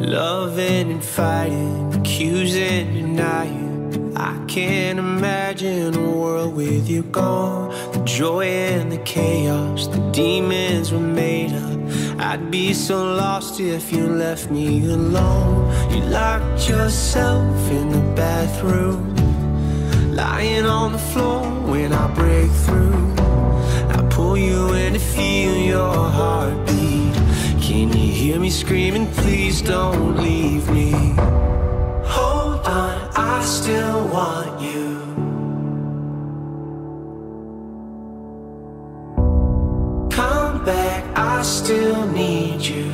Loving and fighting, accusing, denying. I can't imagine a world with you gone. The joy and the chaos, the demons were made up. I'd be so lost if you left me alone. You locked yourself in the bathroom, lying on the floor when I break through. I pull you in to feel your heartbeat. Can you hear me screaming, please don't leave me? Hold on, I still want you. Come back, I still need you.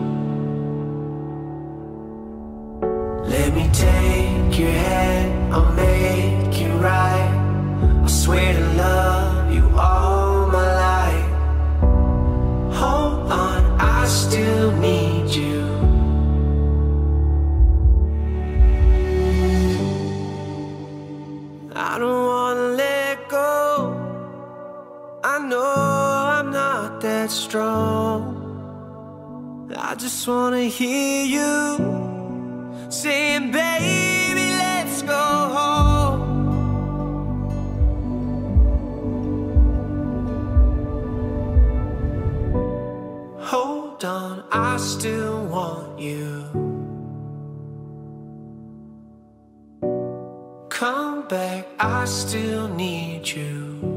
Let me take your hand, I'll make it right. I swear to love you all my life. Hold on, I still need you. I don't wanna let go. I know I'm not that strong. I just wanna hear you saying, baby, let's go home. Hold on, I still want you. Come back, I still need you.